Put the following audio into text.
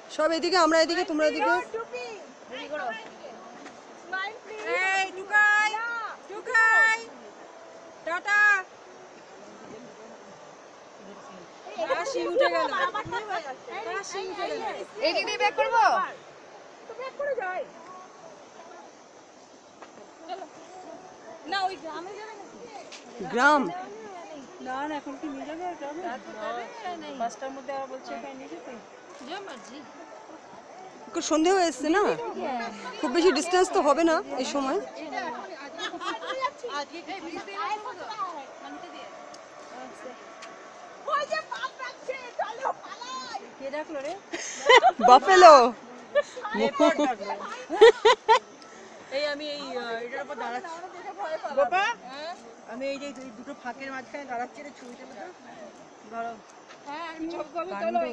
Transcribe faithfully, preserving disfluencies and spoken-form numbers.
সব এদিকে, আমরা এদিকে, তোমরা এদিকে। এই টুকাই টুকাই টাটা। কাশি উঠে গেল, কাশি উঠে গেল। এই দিক দিয়ে ব্যাক করবো তো ব্যাক করে যাই না, ওই গ্রামে যাবে নাকি? গ্রাম না না, এখন কি নিয়ে যাবে গ্রামে? পাঁচটার মধ্যে আবার বলছে এখানে নিয়ে যেতে। যা মার্জি। একটু সন্ধে হয়ে এসছে না, খুব বেশি ডিস্টেন্স তো হবে না এই সময়। কে ডাকলো রে? বাফেলো। এই আমি এই এটার উপর দাঁড়াচ্ছি বাবা, আমি এই যে দুটো ফাঁকের মাঝখানে দাঁড়াচ্ছি রে, ছবিটা ধরো। হ্যাঁ আমি চোখ